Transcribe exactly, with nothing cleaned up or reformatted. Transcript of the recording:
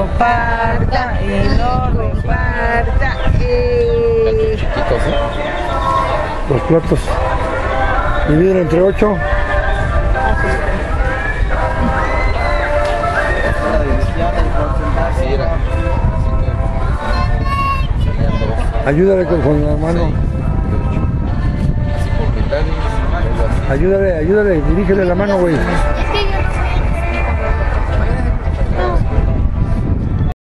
comparta y lo comparta. Eh. Chiquitos, ¿eh? Los platos. Dividir entre ocho. Así era. Ayúdale con, con la mano. Así por mitad. Ayúdale, ayúdale, dirígele la mano, güey.